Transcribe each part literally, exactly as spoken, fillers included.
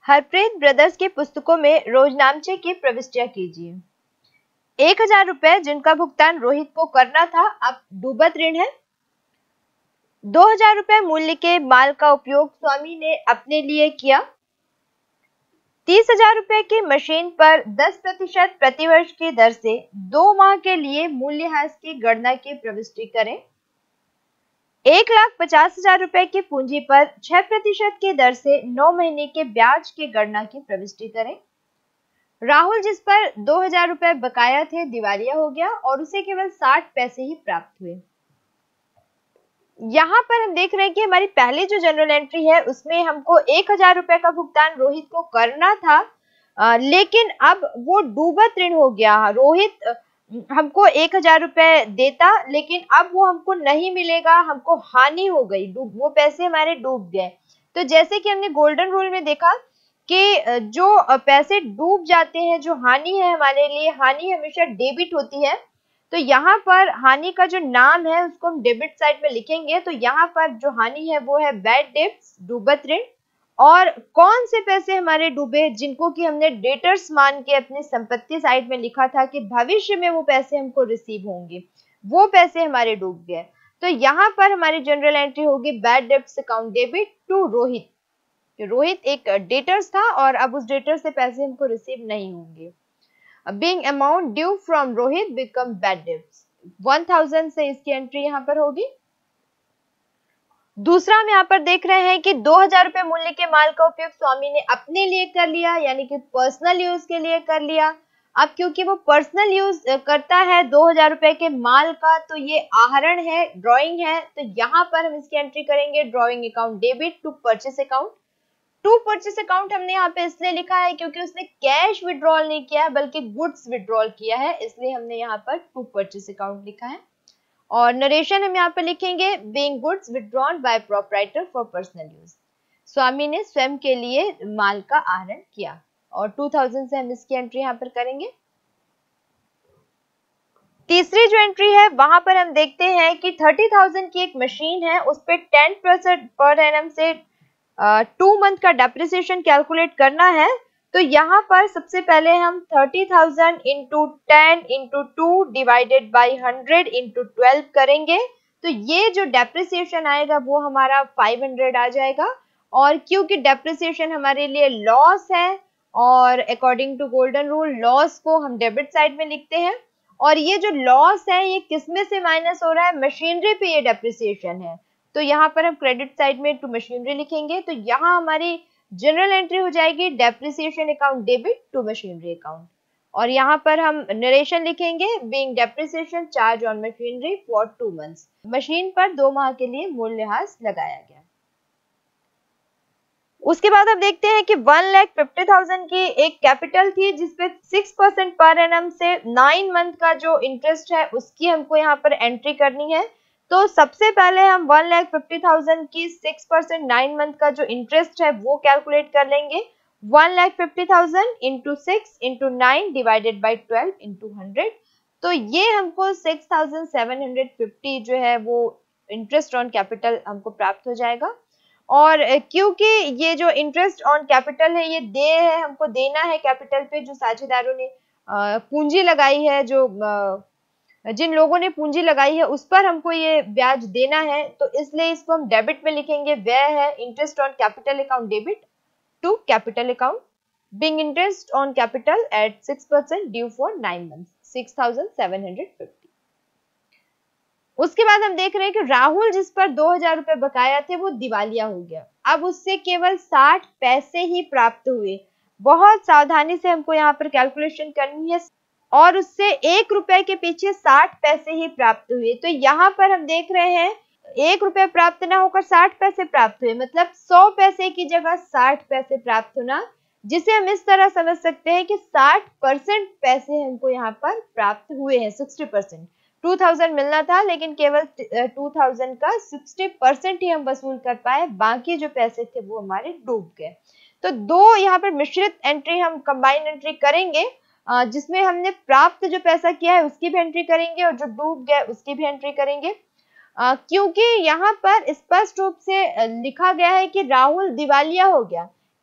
Harpreet brothers की पुस्तकों में रोजनामचे की प्रविष्टियां कीजिए। एक हजार रुपए जिनका भुगतान रोहित को करना था अब डूबत ऋण है। दो हजार रुपए मूल्य के माल का उपयोग स्वामी ने अपने लिए किया। तीस हजार रुपए की मशीन पर दस प्रतिशत प्रतिवर्ष की दर से दो माह के लिए मूल्यह्रास की गणना की प्रविष्टि करें। एक लाख पचास हजार रुपए की पूंजी पर छह प्रतिशत की दर से नौ महीने के ब्याज की गणना की प्रविष्टि करें। राहुल जिस पर दो हजार रुपए बकाया थे दिवालिया हो गया और उसे केवल साठ पैसे ही प्राप्त हुए। यहाँ पर हम देख रहे हैं कि हमारी पहली जो जनरल एंट्री है उसमें हमको एक हजार रुपए का भुगतान रोहित को करना था, आ, लेकिन अब वो डूबत ऋण हो गया। रोहित हमको एक हजार रुपए देता लेकिन अब वो हमको नहीं मिलेगा, हमको हानि हो गई, वो पैसे हमारे डूब गए। तो जैसे कि हमने गोल्डन रूल में देखा कि जो पैसे डूब जाते हैं, जो हानि है हमारे लिए, हानि हमेशा डेबिट होती है। तो यहाँ पर हानि का जो नाम है उसको हम डेबिट साइड में लिखेंगे। तो यहाँ पर जो हानि है वो है बैड डेब्ट्स, डूबत ऋण। और कौन से पैसे हमारे डूबे, जिनको कि हमने डेटर्स मान के अपनी संपत्ति साइड में लिखा था कि भविष्य में वो पैसे हमको रिसीव होंगे, वो पैसे हमारे डूब गए। तो यहाँ पर हमारी जनरल एंट्री होगी bad debts account debit to Rohit. Rohit एक डेटर्स था और अब उस डेटर से पैसे हमको रिसीव नहीं होंगे। Being amount due from Rohit become bad debts। one thousand से इसकी एंट्री यहाँ पर होगी। दूसरा हम यहाँ पर देख रहे हैं कि दो हजार रुपए मूल्य के माल का उपयोग स्वामी ने अपने लिए कर लिया, यानी कि पर्सनल यूज के लिए कर लिया। अब क्योंकि वो पर्सनल यूज करता है दो हजार रुपए के माल का, तो ये आहरण है, ड्रॉइंग है। तो यहाँ पर हम इसकी एंट्री करेंगे drawing account debit to purchase account. To purchase account हमने यहाँ पे इसलिए लिखा है क्योंकि उसने कैश विड्रॉल नहीं किया है बल्कि गुड्स विड्रॉल किया है, इसलिए हमने यहाँ पर टू परचेस अकाउंट लिखा है। और नरेशन हम यहाँ पे लिखेंगे being goods withdrawn by proprietor for personal use. स्वामी ने स्वयं के लिए माल का आहरण किया और दो हज़ार से हम इसकी एंट्री यहाँ पर करेंगे। तीसरी जो एंट्री है वहां पर हम देखते हैं कि तीस हज़ार की एक मशीन है, उस पर टेन परसेंट पर एनम से टू uh, मंथ का डेप्रिसिएशन कैलकुलेट करना है। तो यहाँ पर सबसे पहले हम तीस हज़ार into ten into two divided by hundred into twelve करेंगे। तो ये जो डेप्रिसिएशन आएगा वो हमारा पाँच सौ आ जाएगा। और क्योंकि डेप्रिसिएशन हमारे लिए लॉस है और according to golden rule loss को हम डेबिट साइड में लिखते हैं, और ये जो लॉस है ये किसमें से माइनस हो रहा है, मशीनरी पे ये डेप्रिसिएशन है। तो यहाँ पर हम क्रेडिट साइड में टू मशीनरी लिखेंगे। तो यहाँ हमारी जनरल एंट्री हो जाएगी depreciation account debit to machinery account. और यहाँ पर हम नरेशन लिखेंगे being depreciation charge on machinery for two months. Machine पर दो माह के लिए मूल्यह्रास लगाया गया। उसके बाद अब देखते हैं कि वन लाख फिफ्टी थाउजेंड की एक कैपिटल थी जिसपे सिक्स परसेंट पर एनम से नाइन मंथ का जो इंटरेस्ट है उसकी हमको यहाँ पर एंट्री करनी है। तो सबसे पहले हम वन लाख फिफ्टी थाउजेंड की सिक्स परसेंट नाइन मंथ का जो इंटरेस्ट है वो कैलकुलेट कर लेंगे। One lakh fifty thousand into six into nine divided by twelve into hundred. तो ये हमको six thousand seven hundred fifty जो है वो इंटरेस्ट ऑन कैपिटल हमको प्राप्त हो जाएगा। और क्योंकि ये जो इंटरेस्ट ऑन कैपिटल है ये दे है, हमको देना है कैपिटल पे जो साझेदारों ने पूंजी लगाई है, जो जिन लोगों ने पूंजी लगाई है उस पर हमको ये ब्याज देना है। तो इसलिए इसको हम डेबिट में लिखेंगे। वह है interest on capital account debit to capital account being interest on capital at six percent due for nine months, six thousand seven hundred fifty. उसके बाद हम देख रहे हैं कि राहुल जिस पर दो हजार रुपए बकाया थे वो दिवालिया हो गया। अब उससे केवल साठ पैसे ही प्राप्त हुए। बहुत सावधानी से हमको यहाँ पर कैलकुलेशन करनी है और उससे एक रुपए के पीछे साठ पैसे ही प्राप्त हुए। तो यहाँ पर हम देख रहे हैं एक रुपए प्राप्त ना होकर साठ पैसे प्राप्त हुए, मतलब सौ पैसे की जगह साठ पैसे प्राप्त होना, जिसे हम इस तरह समझ सकते हैं कि साठ परसेंट पैसे हमको यहाँ पर प्राप्त हुए हैं। सिक्सटी परसेंट टू थाउजेंड मिलना था लेकिन केवल टू थाउजेंड का सिक्सटी परसेंट ही हम वसूल कर पाए, बाकी जो पैसे थे वो हमारे डूब गए। तो दो यहाँ पर मिश्रित एंट्री हम कंबाइंड एंट्री करेंगे जिसमें हमने प्राप्त जो पैसा किया है उसकी भी एंट्री करेंगे और जो डूब गया उसकी भी एंट्री करेंगे। आ, क्योंकि यहाँ पर स्पष्ट रूप से लिखा गया है कि राहुल दिवालिया हो गया,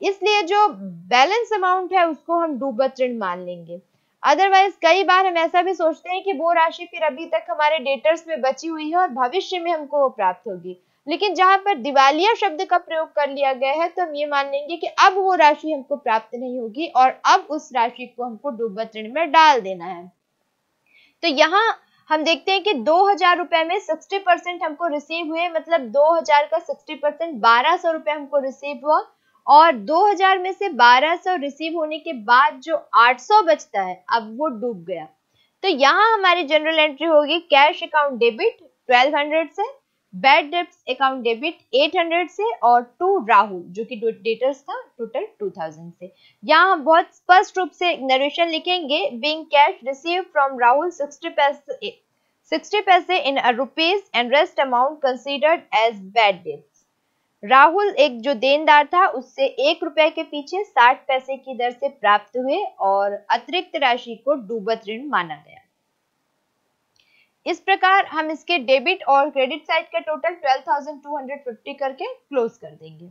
इसलिए जो बैलेंस अमाउंट है उसको हम डूबत ऋण मान लेंगे। अदरवाइज कई बार हम ऐसा भी सोचते हैं कि वो राशि फिर अभी तक हमारे डेटर्स में बची हुई है और भविष्य में हमको वो प्राप्त होगी, लेकिन जहां पर दिवालिया शब्द का प्रयोग कर लिया गया है तो हम ये मान लेंगे कि अब वो राशि हमको प्राप्त नहीं होगी और अब उस राशि को हमको डूबत ऋण में डाल देना है। तो यहाँ हम देखते हैं कि दो हजार रुपए में साठ परसेंट हमको रिसीव हुए, मतलब दो हजार का साठ परसेंट बारह सौ रुपए हमको रिसीव हुआ, और दो हजार में से बारह सौ रिसीव होने के बाद जो आठ सौ बचता है अब वो डूब गया। तो यहाँ हमारी जनरल एंट्री होगी कैश अकाउंट डेबिट बारह सौ से, बैड डेब्ट्स अकाउंट डेबिट आठ सौ से, और टू राहुल जो कि डेटर्स था टोटल दो हज़ार से। यहाँ हम बहुत स्पष्ट रूप से नरेशन लिखेंगे, being cash receive from Rahul साठ पैसे साठ पैसे in rupees and rest amount considered as bad debts. Rahul एक जो देनदार था उससे एक रुपए के पीछे साठ पैसे की दर से प्राप्त हुए और अतिरिक्त राशि को डूबत ऋण माना गया। इस प्रकार हम इसके डेबिट और क्रेडिट साइड का टोटल बारह हज़ार दो सौ पचास करके क्लोज कर देंगे।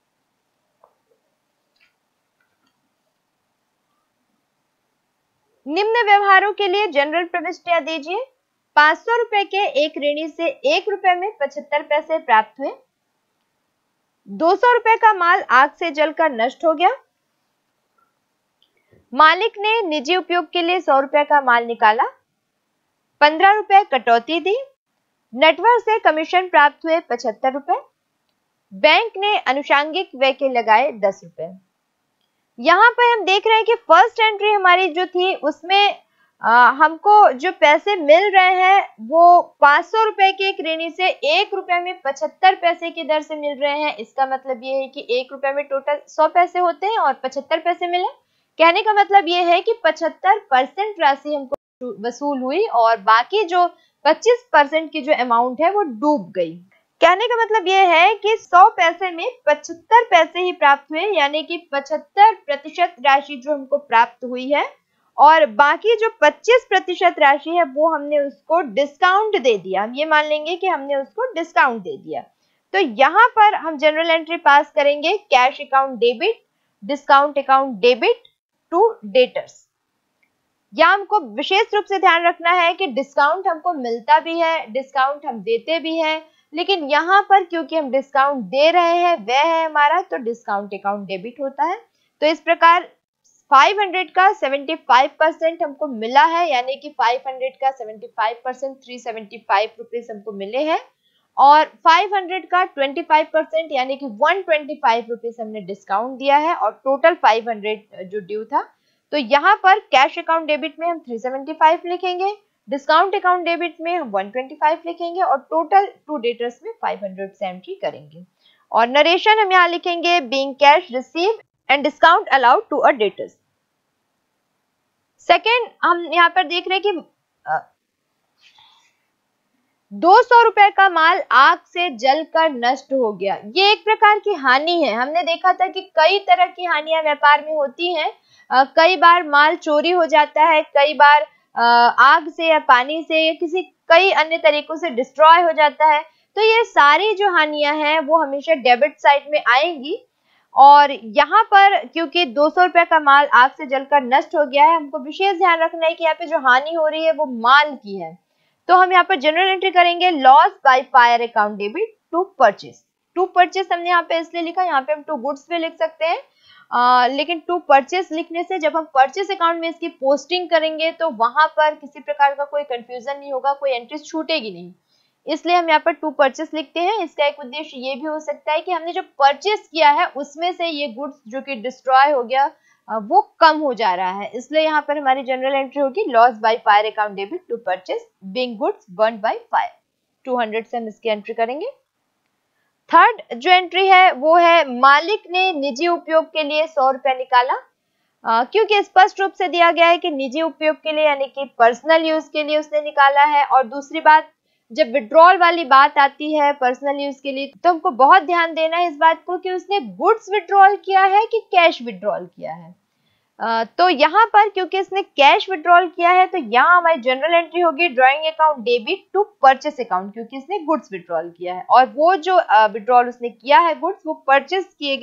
निम्न व्यवहारों के लिए जनरल प्रविष्टियां दीजिए। पांच सौ रुपए के एक ऋणी से एक रुपए में पचहत्तर पैसे प्राप्त हुए। दो सौ रुपए का माल आग से जलकर नष्ट हो गया। मालिक ने निजी उपयोग के लिए सौ रुपए का माल निकाला। पंद्रह रुपए कटौती दी। नेटवर्क से कमीशन प्राप्त हुए पचहत्तर रुपए। बैंक ने अनुषांगिक व्यय के लगाए दस रुपए। यहाँ पर हम देख रहे हैं कि फर्स्ट एंट्री हमारी जो थी उसमें आ, हमको जो पैसे मिल रहे हैं वो पांच सौ रुपए के एक ऋणी से एक रुपए में पचहत्तर पैसे की दर से मिल रहे हैं। इसका मतलब ये है कि एक रुपए में टोटल सौ पैसे होते हैं और पचहत्तर पैसे मिले। कहने का मतलब ये है कि पचहत्तर परसेंट राशि हमको वसूल हुई और बाकी जो पच्चीस परसेंट की जो अमाउंट है वो डूब गई। कहने का मतलब ये है कि सौ पैसे में पचहत्तर पैसे ही प्राप्त हुए, यानी कि पचहत्तर प्रतिशत राशि जो हमको प्राप्त हुई है और बाकी जो पच्चीस प्रतिशत राशि है वो हमने उसको डिस्काउंट दे दिया। हम ये मान लेंगे कि हमने उसको डिस्काउंट दे दिया। तो यहाँ पर हम जनरल एंट्री पास करेंगे cash account debit discount account debit to debtors. यहाँ हमको विशेष रूप से ध्यान रखना है कि डिस्काउंट हमको मिलता भी है, डिस्काउंट हम देते भी हैं, लेकिन यहाँ पर क्योंकि हम डिस्काउंट दे रहे हैं वह है हमारा, तो डिस्काउंट अकाउंट डेबिट होता है। तो इस प्रकार पाँच सौ का पचहत्तर परसेंट हमको मिला है, यानी कि पाँच सौ का पचहत्तर परसेंट तीन सौ पचहत्तर रुपीस हमको मिले हैं और पाँच सौ का पच्चीस परसेंट यानी कि एक सौ पच्चीस रुपीस हमने डिस्काउंट दिया है और टोटल पाँच सौ जो ड्यू था। तो यहाँ पर कैश अकाउंट डेबिट में हम तीन सौ पचहत्तर लिखेंगे, डिस्काउंट अकाउंट डेबिट में हम एक सौ पच्चीस लिखेंगे और टोटल टू डेटर्स में पाँच सौ से एंट्री करेंगे। और नरेशन हम यहाँ लिखेंगे being cash receive and discount allowed to a debtors. Second हम यहाँ पर देख रहे हैं कि दो सौ रुपए का माल आग से जलकर नष्ट हो गया। ये एक प्रकार की हानि है। हमने देखा था कि कई तरह की हानियां व्यापार में होती हैं। आ, कई बार माल चोरी हो जाता है, कई बार आ, आग से या पानी से या किसी कई अन्य तरीकों से डिस्ट्रॉय हो जाता है। तो ये सारी जो हानियां हैं वो हमेशा डेबिट साइड में आएंगी और यहाँ पर क्योंकि दो सौ रुपए का माल आग से जलकर नष्ट हो गया है, हमको विशेष ध्यान रखना है कि यहाँ पे जो हानि हो रही है वो माल की है। तो हम यहाँ पर जनरल एंट्री करेंगे loss by fire account debit to purchase. To purchase हमने यहाँ पे इसलिए लिखा, यहाँ पे हम टू गुड्स भी लिख सकते हैं, आ, लेकिन टू परचेस लिखने से जब हम परचेस अकाउंट में इसकी पोस्टिंग करेंगे तो वहां पर किसी प्रकार का कोई कंफ्यूजन नहीं होगा, कोई एंट्री छूटेगी नहीं, इसलिए हम यहाँ पर टू परचेस लिखते हैं। इसका एक उद्देश्य ये भी हो सकता है कि हमने जो परचेस किया है उसमें से ये गुड्स जो कि डिस्ट्रॉय हो गया वो कम हो जा रहा है, इसलिए यहाँ पर हमारी जनरल एंट्री होगी loss by fire account debit to purchase being goods burn by fire. दो सौ से हम इसकी एंट्री करेंगे। थर्ड जो एंट्री है वो है मालिक ने निजी उपयोग के लिए सौ रुपया निकाला। आ, क्योंकि स्पष्ट रूप से दिया गया है कि निजी उपयोग के लिए यानी कि पर्सनल यूज के लिए उसने निकाला है। और दूसरी बात, जब विड्रॉल वाली बात आती है पर्सनल यूज के लिए तो हमको बहुत ध्यान देना है इस बात को कि उसने गुड्स विड्रॉल किया है कि कैश विड्रॉल किया है। आ, तो यहाँ पर क्योंकि इसने कैश विड्रॉल किया है तो यहाँ हमारी जनरल एंट्री होगी drawing account debit to purchase account, क्योंकि इसने गुड्स विड्रॉल किया है और वो जो विड्रॉल उसने किया है गुड्स वो परचेस किए गए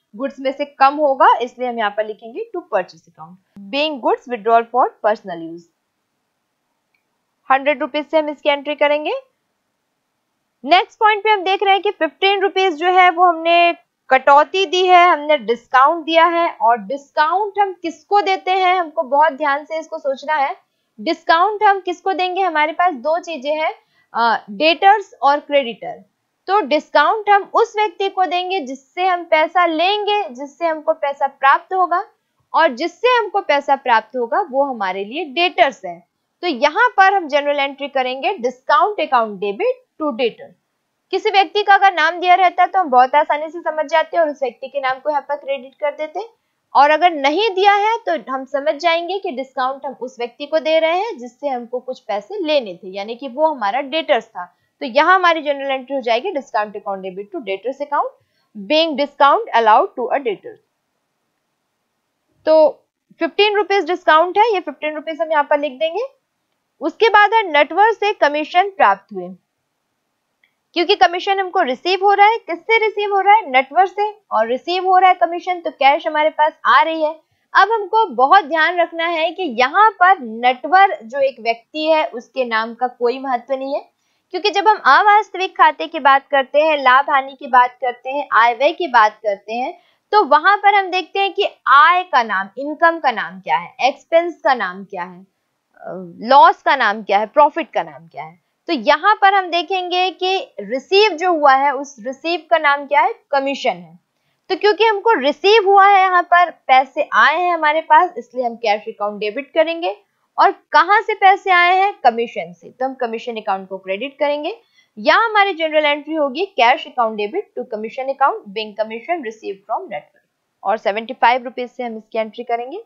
गुड्स में से कम होगा, इसलिए हम यहाँ पर लिखेंगे to purchase account. Being goods withdrawal for personal use, hundred rupees से हम इसकी एंट्री करेंगे। नेक्स्ट पॉइंट पे हम देख रहे हैं कि फिफ्टीन रुपीज जो है वो हमने कटौती दी है, हमने डिस्काउंट दिया है। और डिस्काउंट हम किसको देते हैं, हमको बहुत ध्यान से इसको सोचना है। डिस्काउंट हम किसको देंगे, हमारे पास दो चीजें हैं, डेटर्स और क्रेडिटर। तो डिस्काउंट हम उस व्यक्ति को देंगे जिससे हम पैसा लेंगे, जिससे हमको पैसा प्राप्त होगा, और जिससे हमको पैसा प्राप्त होगा वो हमारे लिए डेटर्स है। तो यहाँ पर हम जनरल एंट्री करेंगे discount account debit to debtor. किसी व्यक्ति का अगर नाम दिया रहता है तो हम बहुत आसानी से समझ जाते हैं और उस व्यक्ति के नाम को यहाँ पर क्रेडिट कर देते हैं, और अगर नहीं दिया है तो हम समझ जाएंगे कि डिस्काउंट हम उस व्यक्ति को दे रहे हैं जिससे हमको कुछ पैसे लेने थे, यानी कि वो हमारा डेटर्स था। तो यहाँ हमारी जनरल एंट्री हो जाएगी discount account debit to debtors account, being discount allowed to a debtor. तो फिफ्टीन रुपीज डिस्काउंट है, ये फिफ्टीन रुपीज हम यहाँ पर लिख देंगे। उसके बाद है नेटवर्क से कमीशन प्राप्त हुए, क्योंकि कमीशन हमको रिसीव हो रहा है, किससे रिसीव हो रहा है, नेटवर्क से, और रिसीव हो रहा है कमीशन, तो कैश हमारे पास आ रही है। अब हमको बहुत ध्यान रखना है कि यहाँ पर नेटवर्क जो एक व्यक्ति है उसके नाम का कोई महत्व नहीं है, क्योंकि जब हम अवास्तविक खाते की बात करते हैं, लाभ हानि की बात करते हैं, आय व्यय की बात करते हैं, तो वहां पर हम देखते हैं कि आय का नाम, इनकम का नाम क्या है, एक्सपेंस का नाम क्या है, लॉस का नाम क्या है, प्रॉफिट का नाम क्या है। तो यहाँ पर हम देखेंगे कि रिसीव जो हुआ है उस रिसीव का नाम क्या है, कमीशन है। तो क्योंकि हमको रिसीव हुआ है, यहाँ पर पैसे आए हैं हमारे पास, इसलिए हम कैश अकाउंट डेबिट करेंगे। और कहां से पैसे आए हैं, कमीशन से, तो हम कमीशन अकाउंट को क्रेडिट करेंगे। यहाँ हमारी जनरल एंट्री होगी cash account debit to commission account, being commission receive from network, और सेवेंटी फाइव रुपीज से हम इसकी एंट्री करेंगे।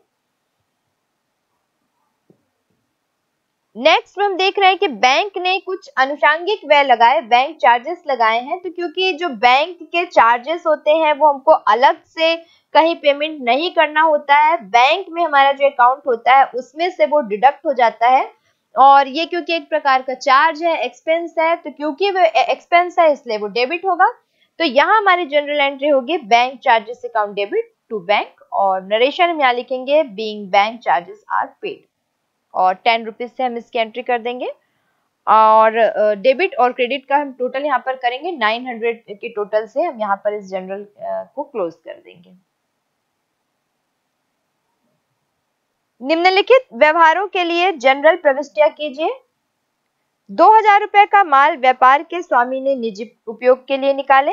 नेक्स्ट हम देख रहे हैं कि बैंक ने कुछ अनुषंगिक व्यय लगाए, बैंक चार्जेस लगाए हैं। तो क्योंकि जो बैंक के चार्जेस होते हैं वो हमको अलग से कहीं पेमेंट नहीं करना होता है, बैंक में हमारा जो अकाउंट होता है उसमें से वो डिडक्ट हो जाता है। और ये क्योंकि एक प्रकार का चार्ज है, एक्सपेंस है, तो क्योंकि वो एक्सपेंस है इसलिए वो डेबिट होगा। तो यहाँ हमारी जनरल एंट्री होगी bank charges account debit to bank, और नरेशन हम यहाँ लिखेंगे being bank charges are paid, और टेन रुपीज से हम इसकी एंट्री कर देंगे। और डेबिट और क्रेडिट का हम टोटल यहाँ पर करेंगे नाइन हंड्रेड के टोटल से हम यहाँ पर इस जनरल को क्लोज कर देंगे। निम्नलिखित व्यवहारों के लिए जनरल प्रविष्टियां कीजिए। दो हजार रुपए का माल व्यापार के स्वामी ने निजी उपयोग के लिए निकाले।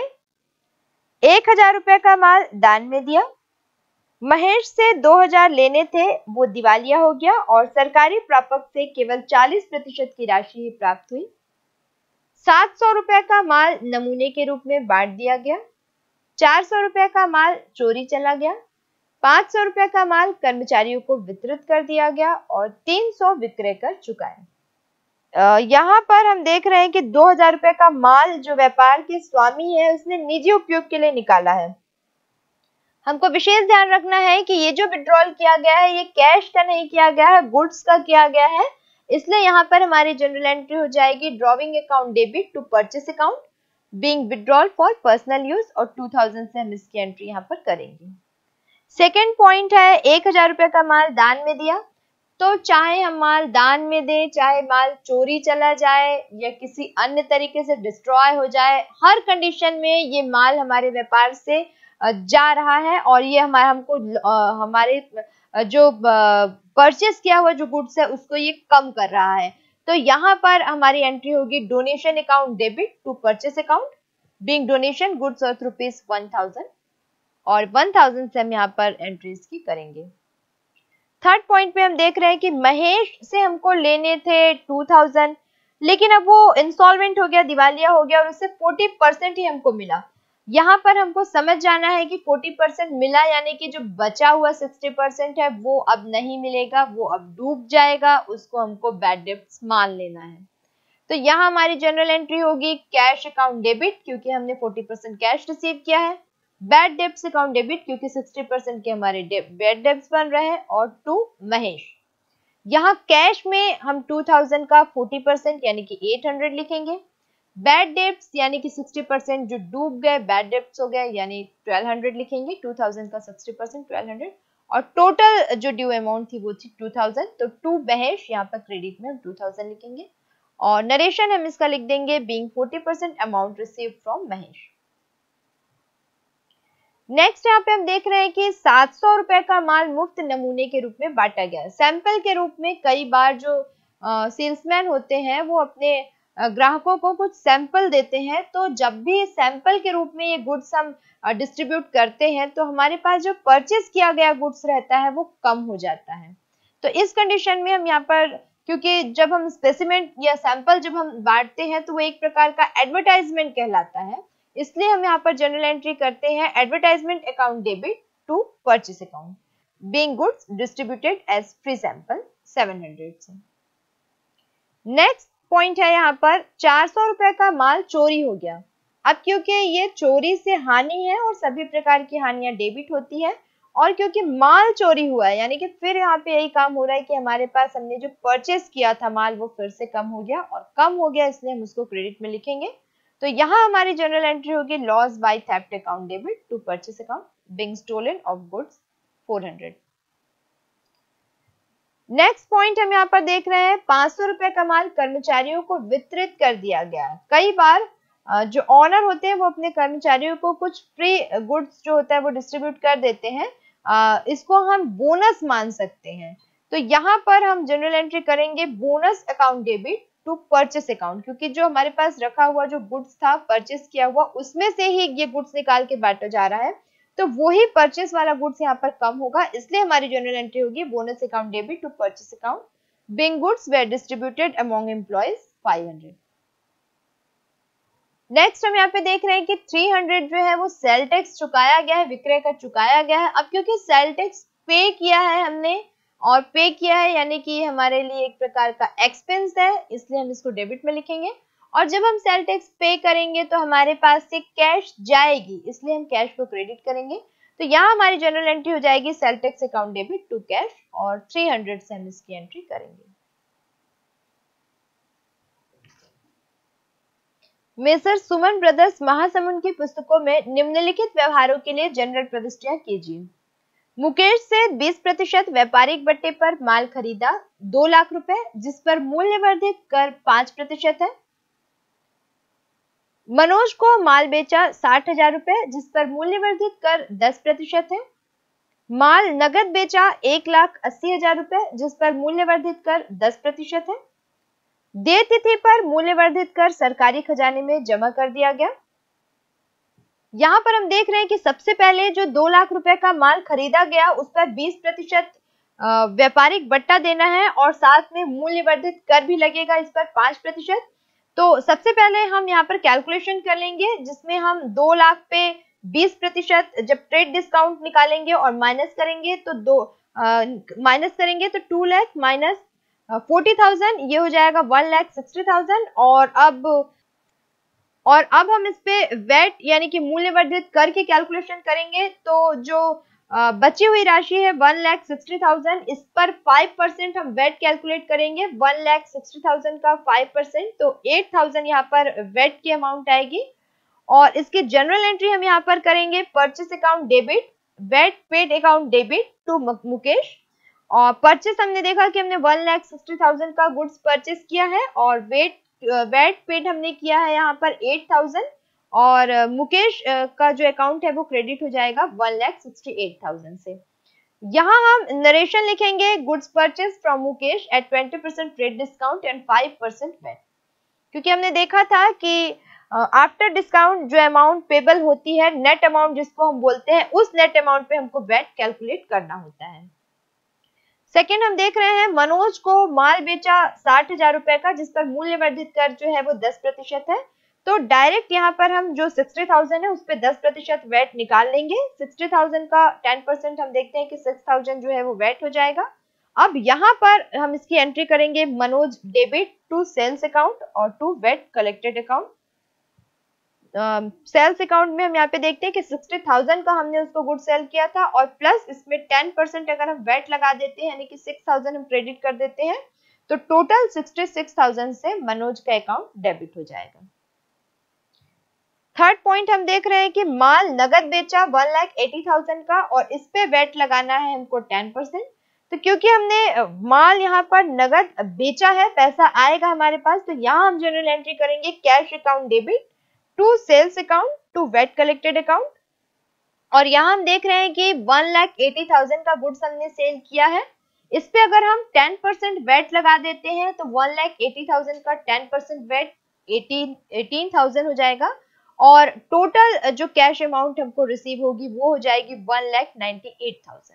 एक हजार रुपए का माल दान में दिया। महेश से दो हजार लेने थे, वो दिवालिया हो गया और सरकारी प्रापक से केवल चालीस प्रतिशत की राशि ही प्राप्त हुई। सात सौ रुपए का माल नमूने के रूप में बांट दिया गया। चार सौ रुपए का माल चोरी चला गया। पांच सौ रुपए का माल कर्मचारियों को वितरित कर दिया गया और तीन सौ विक्रय कर चुकाए। यहाँ पर हम देख रहे हैं कि दो हजार रुपए का माल जो व्यापार के स्वामी है उसने निजी उपयोग के लिए निकाला है। हमको विशेष ध्यान रखना है कि ये जो विड्रॉल किया गया है ये कैश का नहीं किया गया है, गुड्स का किया गया है, इसलिए यहाँ पर हमारी जनरल एंट्री हो जाएगी drawing account debit to purchase account being withdrawal for personal use, और टू थाउजेंड से हम इसकी एंट्री यहाँ पर करेंगे। सेकेंड पॉइंट है एक हजार रुपए का माल दान में दिया। तो चाहे हम माल दान में दें, चाहे माल चोरी चला जाए या किसी अन्य तरीके से डिस्ट्रॉय हो जाए, हर कंडीशन में ये माल हमारे व्यापार से जा रहा है और ये हमारे हमको हमारे जो परचेस किया हुआ जो गुड्स है उसको ये कम कर रहा है। तो यहाँ पर हमारी एंट्री होगी donation account debit to purchase account being donation goods worth rupees one thousand, और वन थाउजेंड से हम यहाँ पर एंट्रीज की करेंगे। थर्ड पॉइंट पे हम देख रहे हैं कि महेश से हमको लेने थे टू थाउजेंड, लेकिन अब वो इंस्टॉलमेंट हो गया, दिवालिया हो गया और उससे फोर्टी परसेंट ही हमको मिला। यहाँ पर हमको समझ जाना है कि फोर्टी परसेंट मिला यानी कि जो बचा हुआ सिक्सटी परसेंट है वो अब नहीं मिलेगा, वो अब डूब जाएगा, उसको हमको बैड डेब्ट्स मान लेना है। तो यहाँ हमारी जनरल एंट्री होगी कैश अकाउंट डेबिट क्योंकि हमने फोर्टी परसेंट कैश रिसीव किया है, बैड डेब्ट्स अकाउंट डेबिट क्योंकि सिक्सटी परसेंट के हमारे बैड डेब्ट्स बन रहे हैं, और टू महेश। यहाँ कैश में हम टू थाउजेंड का फोर्टी परसेंट यानी कि एट हंड्रेड लिखेंगे, बैड डेब्ट्स यानी कि सिक्सटी परसेंट जो डूब गए, बैड डेब्ट्स हो गए, यानी ट्वेल्व हंड्रेड लिखेंगे, टू थाउजेंड का सिक्सटी परसेंट ट्वेल्व हंड्रेड, और टोटल जो ड्यू अमाउंट थी वो थी टू थाउजेंड, तो टू महेश, यहाँ पर क्रेडिट में हम टू थाउजेंड लिखेंगे, और नरेशन हम इसका लिख देंगे being forty percent amount received from Mahesh. Next यहाँ पे हम देख रहे हैं कि सात सौ रुपए का माल मुफ्त नमूने के रूप में बांटा गया। सैंपल के रूप में कई बार जो सेल्समैन होते हैं वो अपने ग्राहकों को कुछ सैंपल देते हैं, तो जब भी सैंपल के रूप में ये गुड्स हम डिस्ट्रीब्यूट करते हैं तो हमारे पास जो परचेज किया गया गुड्स रहता है वो कम हो जाता है। तो इस कंडीशन में हम यहाँ पर, क्योंकि जब हम स्पेसिमेन या सैंपल जब हम बांटते हैं तो वो एक प्रकार का एडवर्टाइजमेंट कहलाता है, इसलिए हम यहाँ पर जनरल एंट्री करते हैं advertisement account debit to purchase account being goods distributed as free sample seven hundred से। नेक्स्ट पॉइंट है यहाँ पर चार सौ रुपए का माल चोरी हो गया। अब क्योंकि ये चोरी से हानि है और सभी प्रकार की हानियां डेबिट होती है, और क्योंकि माल चोरी हुआ है यानी कि फिर यहाँ पे यही काम हो रहा है कि हमारे पास हमने जो परचेस किया था माल वो फिर से कम हो गया, और कम हो गया इसलिए हम उसको क्रेडिट में लिखेंगे। तो यहाँ हमारी जनरल एंट्री होगी loss by theft account debit to purchase account being stolen of goods four hundred. Next point हम यहाँ पर देख रहे हैं पांच सौ रुपए का माल कर्मचारियों को वितरित कर दिया गया। कई बार जो ऑनर होते हैं वो अपने कर्मचारियों को कुछ फ्री गुड्स जो होता है वो डिस्ट्रीब्यूट कर देते हैं, इसको हम बोनस मान सकते हैं। तो यहाँ पर हम जनरल एंट्री करेंगे bonus account debit to purchase account, क्योंकि जो हमारे पास रखा हुआ जो गुड्स था परचेस किया हुआ उसमें से ही ये गुड्स निकाल के बांटा जा रहा है, तो वही परचेस वाला गुड्स यहाँ पर कम होगा, इसलिए हमारी जनरल एंट्री होगी bonus account debit to purchase account being goods were distributed among employees five hundred. Next हम यहाँ पे देख रहे हैं कि थ्री हंड्रेड जो है वो सेल टैक्स चुकाया गया है, विक्रय का चुकाया गया है। अब क्योंकि सेल टैक्स पे किया है हमने और पे किया है यानी कि हमारे लिए एक प्रकार का एक्सपेंस है, इसलिए हम इसको डेबिट में लिखेंगे, और जब हम सेल टैक्स पे करेंगे तो हमारे पास से कैश जाएगी, इसलिए हम कैश को क्रेडिट करेंगे। तो यहाँ हमारी जनरल एंट्री हो जाएगी sale tax account debit to cash, और थ्री हंड्रेड से हम इसकी एंट्री करेंगे। मेसर सुमन ब्रदर्स महासमुंद की पुस्तकों में निम्नलिखित व्यवहारों के लिए जनरल प्रविष्टियां कीजिए। मुकेश से बीस प्रतिशत व्यापारिक बट्टे पर माल खरीदा दो लाख रुपए, जिस पर मूल्यवर्धित कर पांच प्रतिशत है। मनोज को माल बेचा साठ हजार रुपए, जिस पर मूल्यवर्धित कर दस प्रतिशत है। माल नगद बेचा एक लाख अस्सी हजार रुपए, जिस पर मूल्यवर्धित कर दस प्रतिशत है। देय तिथि पर मूल्यवर्धित कर सरकारी खजाने में जमा कर दिया गया। यहाँ पर हम देख रहे हैं कि सबसे पहले जो दो लाख रुपए का माल खरीदा गया उस पर बीस प्रतिशत व्यापारिक बट्टा देना है, और साथ में मूल्यवर्धित कर भी लगेगा इस पर पांच प्रतिशत। तो सबसे पहले हम यहाँ पर कैलकुलेशन कर लेंगे, जिसमें हम दो लाख पे बीस प्रतिशत जब ट्रेड डिस्काउंट निकालेंगे और माइनस करेंगे तो दो माइनस करेंगे तो two lakh minus forty thousand, ये हो जाएगा वन लाख सिक्सटी थाउजेंड। और अब और अब हम इस पे वेट यानी कि मूल्यवर्धित कर की कैलकुलेशन करेंगे, तो जो बची हुई राशि है वन लाख सिक्सटी थाउजेंड, इस पर फाइव परसेंट हम वेट कैलकुलेट करेंगे। वन लाख सिक्सटी थाउजेंड का फाइव परसेंट तो एट थाउजेंड यहाँ पर वेट की अमाउंट आएगी, और इसकी जनरल एंट्री हम यहाँ पर करेंगे purchase account debit VAT paid account debit to Mukesh. और परचेस हमने देखा कि हमने वन लाख सिक्सटी थाउजेंड का गुड्स परचेस किया है, और वेट वेट पेड हमने किया है यहाँ पर एट थाउजेंड, और मुकेश का जो अकाउंट है वो क्रेडिट हो जाएगा one lakh sixty eight thousand से। यहाँ हम नरेशन लिखेंगे goods purchase from Mukesh at twenty percent trade discount and five percent VAT, क्योंकि हमने देखा था कि आफ्टर डिस्काउंट जो अमाउंट पेबल होती है, नेट अमाउंट जिसको हम बोलते हैं, उस नेट अमाउंट पे हमको वेट कैलकुलेट करना होता है। सेकेंड हम देख रहे हैं मनोज को माल बेचा साठ हजार रुपए का, जिस पर मूल्यवर्धित कर जो है वो दस प्रतिशत है। तो डायरेक्ट यहाँ पर हम जो सिक्सटी थाउजेंड है उस पर दस प्रतिशत वेट निकाल लेंगे। सिक्सटी थाउजेंड का टेन परसेंट हम देखते हैं कि सिक्स थाउजेंड जो है वो वेट हो जाएगा। अब यहाँ पर हम इसकी एंट्री करेंगे Manoj debit to sales account और to VAT collected account. Sales uh, account में हम यहाँ पे देखते हैं कि सिक्सटी थाउजेंड का हमने उसको गुड सेल किया था, और प्लस इसमें टेन परसेंट अगर हम वेट लगा देते हैं यानी कि सिक्स थाउजेंड हम क्रेडिट कर देते हैं, तो टोटल सिक्सटी सिक्स थाउजेंड से मनोज का अकाउंट डेबिट हो जाएगा। थर्ड पॉइंट हम देख रहे हैं कि माल नगद बेचा वन लाख एटी थाउजेंड का और इस पे वेट लगाना है हमको टेन परसेंट। तो क्योंकि हमने अ, माल यहाँ पर नगद बेचा है, पैसा आएगा हमारे पास, तो यहाँ हम जनरल एंट्री करेंगे cash account debit to sales account to VAT collected account. और यहाँ हम देख रहे हैं कि वन लाख एटी थाउजेंड का गुड्स हमने सेल किया है, इस पे अगर हम टेन परसेंट वेट लगा देते हैं तो वन लाख एटी थाउजेंड का ten percent VAT eighteen eighteen thousand हो जाएगा और टोटल जो कैश अमाउंट हमको रिसीव होगी वो हो जाएगी one lakh ninety eight thousand.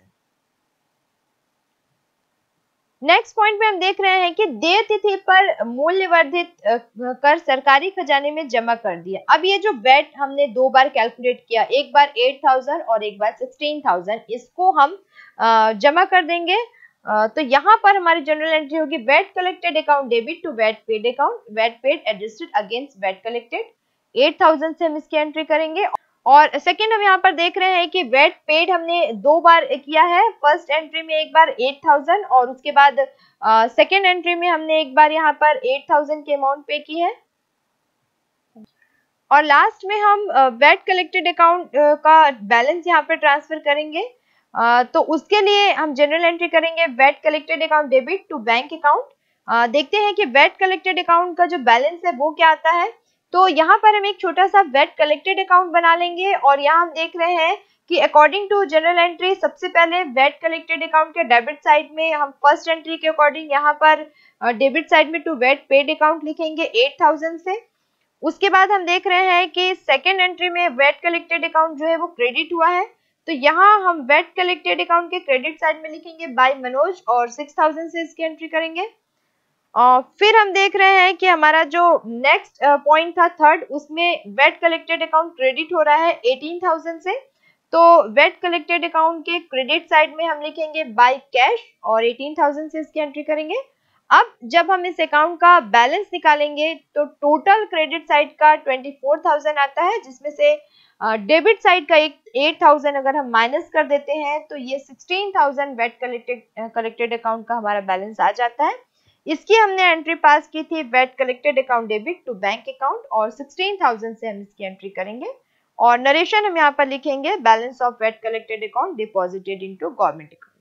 Next point में हम देख रहे हैं कि देय तिथि पर मूल्य वर्धित कर सरकारी खजाने में जमा कर दिया। अब ये जो वेट हमने दो बार कैलकुलेट किया, एक बार एट थाउजेंड और एक बार सिक्सटीन थाउजेंड, इसको हम जमा कर देंगे। Uh, तो यहाँ पर हमारी जनरल एंट्री होगी VAT collected account debit to VAT paid account, VAT paid adjusted against VAT collected. Eight thousand से हम इसकी एंट्री करेंगे। और सेकंड हम यहाँ पर देख रहे हैं कि वेट पेड हमने दो बार किया है, फर्स्ट एंट्री में एक बार एट थाउजेंड और उसके बाद सेकंड एंट्री में हमने एक बार यहाँ पर एट थाउजेंड के अमाउंट पे की है। और लास्ट में हम वेट कलेक्टेड अकाउंट का बैलेंस यहाँ पे ट्रांसफर करेंगे। Uh, तो उसके लिए हम जनरल एंट्री करेंगे VAT collected account debit to bank account. देखते हैं कि वेट कलेक्टेड अकाउंट का जो बैलेंस है वो क्या आता है। तो यहाँ पर हम एक छोटा सा वेट कलेक्टेड अकाउंट बना लेंगे और यहाँ हम देख रहे हैं कि अकॉर्डिंग टू जनरल एंट्री सबसे पहले वेट कलेक्टेड अकाउंट के डेबिट साइड में हम फर्स्ट एंट्री के अकॉर्डिंग यहाँ पर डेबिट साइड में टू वेट पेड अकाउंट लिखेंगे एट थाउजेंड से। उसके बाद हम देख रहे हैं कि सेकेंड एंट्री में वेट कलेक्टेड अकाउंट जो है वो क्रेडिट हुआ है, तो यहाँ हम वेट कलेक्टेड अकाउंट के क्रेडिट साइड में लिखेंगे बाय मनोज और सिक्स थाउजेंड से इसकी एंट्री करेंगे। और फिर हम देख रहे हैं कि हमारा जो नेक्स्ट पॉइंट था थर्ड, उसमें वेट कलेक्टेड अकाउंट क्रेडिट हो रहा है एटीन थाउजेंड से, तो वेट कलेक्टेड अकाउंट के क्रेडिट साइड में हम लिखेंगे बाय कैश और एटीन थाउजेंड से इसकी एंट्री करेंगे। अब जब हम इस अकाउंट का बैलेंस निकालेंगे तो टोटल क्रेडिट साइड का ट्वेंटी फोर थाउजेंड आता है, जिसमें से डेबिट uh, साइड का एक एट थाउजेंड अगर हम माइनस कर देते हैं तो ये sixteen thousand VAT collected collected account का हमारा बैलेंस आ जाता है। इसकी हमने एंट्री पास की थी VAT collected account debit to bank account और सिक्सटीन थाउजेंड से हम इसकी एंट्री करेंगे और नरेशन हम यहाँ पर लिखेंगे balance of VAT collected account deposited into government account.